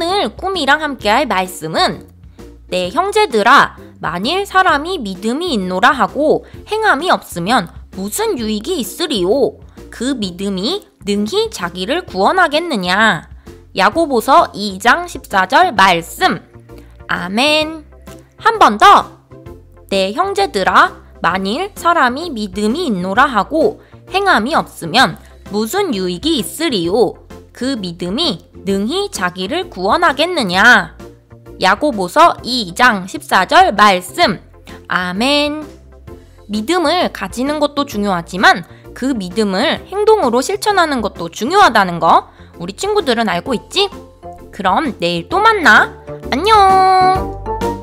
오늘 꾸미랑 함께할 말씀은 내 형제들아, 만일 사람이 믿음이 있노라 하고 행함이 없으면 무슨 유익이 있으리요? 그 믿음이 능히 자기를 구원하겠느냐? 야고보서 2장 14절 말씀. 아멘. 한 번 더. 내 형제들아, 만일 사람이 믿음이 있노라 하고 행함이 없으면 무슨 유익이 있으리요? 그 믿음이 능히 자기를 구원하겠느냐? 야고보서 2장 14절 말씀. 아멘. 믿음을 가지는 것도 중요하지만 그 믿음을 행동으로 실천하는 것도 중요하다는 거 우리 친구들은 알고 있지? 그럼 내일 또 만나. 안녕.